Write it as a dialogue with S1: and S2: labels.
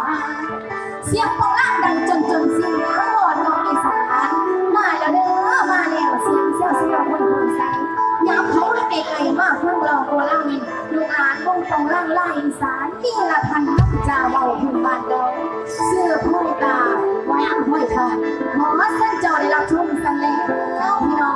S1: เสียงโบราณดังจนเสียงโหดน้องอีสานมาแล้วเด้อมาแล้วเสียงเซี่ยวเซี่ยวคนคนใสย้ำเขาไกลๆมากเพิ่งรอโบราณลูกหลานวงตรงล่างไล่อีสานนี่ละพันทักจ่าเบาพื้นบ้านเดิมเสื้อผู้ตาไว้อ่างห้อยคอหมอเส้นจอได้รับชุ่มสันแล้วพี่น้อง